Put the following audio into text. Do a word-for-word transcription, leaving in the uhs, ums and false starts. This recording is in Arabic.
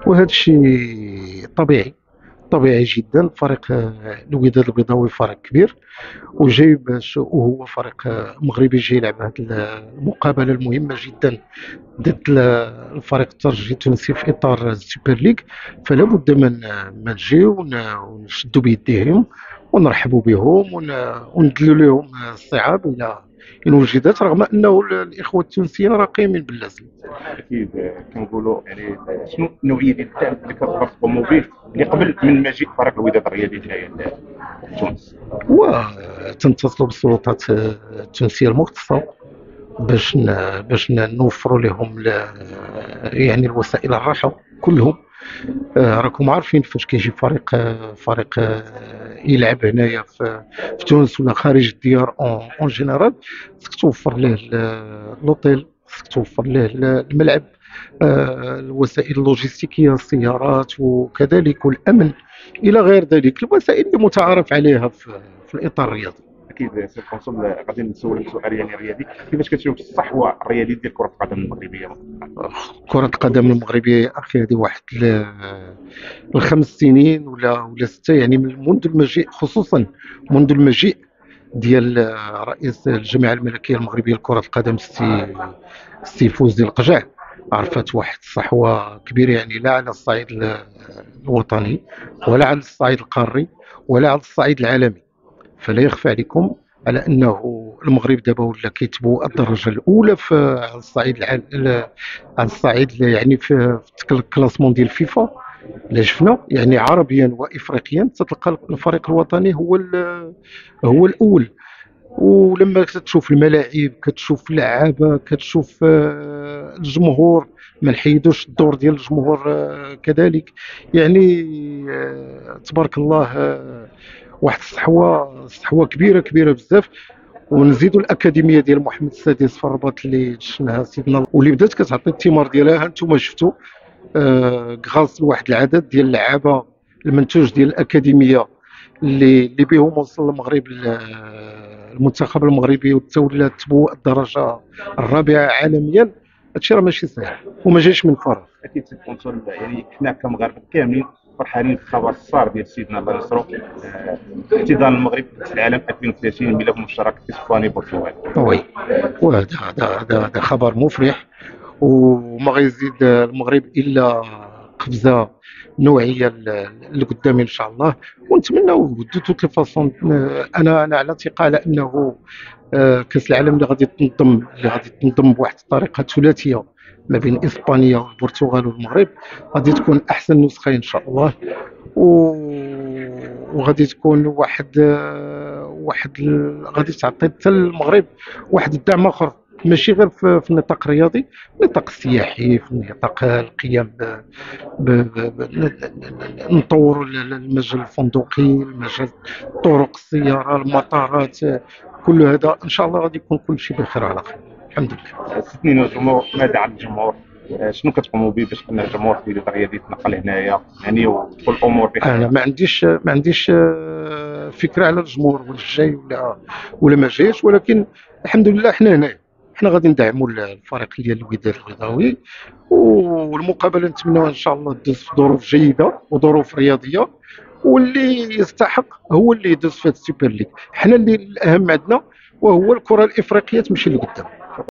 وهذا الشيء طبيعي، طبيعي جدا. فريق آه، الوداد البيضاوي فريق كبير وجاي باش، وهو فريق آه، مغربي جاي يلعب هذه المقابله المهمه جدا ضد ال- الفريق الترجي التونسي في اطار السوبر ليغ. فلا بد من من نجيو ون- ونشدوا بيديهم ونرحبوا بهم ون- وندلوا لهم الصعاب الى ان وجدت، رغم انه الاخوه التونسيين راه قايمين باللازم. اكيد. آه، كنقولوا يعني شنو النوعيه ديال الدعم اللي كتقدر تقوموا به اللي قبل من مجيء فريق الوداد الرياضي هنايا لتونس؟ وتنتصلوا بالسلطات التونسيه المختصه باش ن- باش ن- نوفروا لهم ل- يعني الوسائل الراحه كلهم. آه، راكم عارفين فاش كيجي فريق آه، فريق آه، يلعب هنايا في, في تونس ولا خارج الديار اون اون جينيرال، خصك توفر له ال- لوطيل، خصك توفر له ال- الملعب، آه، الوسائل اللوجستيكيه، السيارات وكذلك، والامن الى غير ذلك، الوسائل اللي متعارف عليها في, في الاطار الرياضي. اكيد سي كونسول. آه، غادي نسولك سؤال يعني رياضي، كيفاش كتشوف الصحوه الرياضيه ديال كره القدم المغربيه؟ كرة القدم المغربية أخي هذه واحد ل- الخمس سنين ولا ولا ستة، يعني من منذ المجيء، خصوصا منذ المجيء ديال آه، رئيس الجمعية الملكية المغربية لكرة القدم السي السي فوزي القجع، عرفت واحد الصحوة كبيرة، يعني لا على الصعيد ال- الوطني ولا على الصعيد القاري ولا على الصعيد العالمي. فلا يخفى عليكم على انه المغرب دابا ولا كيتبو الدرجه الاولى في على الصعيد العال... على الصعيد يعني في في الكلاسمون ديال فيفا. الا شفنا يعني عربيا وافريقيا تتلقى الفريق الوطني هو هو الاول. ولما كتشوف الملاعب، كتشوف اللعابه، كتشوف آه، الجمهور، ما نحيدوش الدور ديال الجمهور آه، كذلك، يعني آه، تبارك الله، آه، واحد الصحوه صحوه كبيره كبيره بزاف. ونزيدوا الاكاديميه ديال محمد السادس في الرباط اللي شفناها سيدنا، واللي بدات كتعطي الثمار ديالها، انتم شفتوا آه، غاز لواحد العدد ديال اللعابه، المنتوج ديال الاكاديميه اللي اللي بهم وصل المغرب ل- المنتخب المغربي وتولى تبوء الدرجه الرابعه عالميا. هادشي راه ماشي سهل وما جاش من فراغ. اكيد سي كونسول. يعني حنا كمغاربه كاملين فرحانين بالخبر السار ديال سيدنا الله ينصرو، آه، احتضان المغرب في كاس العالم ألفين وثلاثين ملف مشترك اسباني البرتغال. وي، وهذا هذا هذا هذا خبر مفرح، وما غيزيد المغرب الا قفزه نوعيه لقدام ان شاء الله. ونتمناو دو توت فاصون، انا انا على ثقه على انه آه، كاس العالم اللي غادي تنظم اللي غادي تنظم بواحد الطريقه ثلاثيه ما بين اسبانيا والبرتغال والمغرب، غادي تكون احسن نسخه ان شاء الله. و... وغادي تكون واحد آه، واحد ال- غادي تعطي حتى المغرب واحد الدعم اخر، ماشي غير في, في النطاق الرياضي، النطاق السياحي، في نطاق القيام ب... ب... ب... ب... نطوروا المجال الفندقي، المجال طرق السياره، المطارات، كل هذا ان شاء الله غادي يكون كل شيء بخير على خير الحمد لله. سنين الجمهور، ماذا عن الجمهور؟ آه، شنو كتقوموا به باش ان الجمهور في الوداد الرياضي يتنقل هنايا يعني وتدخل الامور انا بخير؟ ما عنديش ما عنديش آه، فكره على الجمهور ولا جاي ولا ولا ما جايش، ولكن الحمد لله حنا هنا، حنا غادي ندعموا الفريق ديال الوداد البيضاوي، والمقابله نتمنوا ان شاء الله تدوز في ظروف جيده وظروف رياضيه، واللي يستحق هو اللي يدوز في السوبر ليغ. حنا اللي الاهم عندنا وهو الكره الافريقيه تمشي لقدام.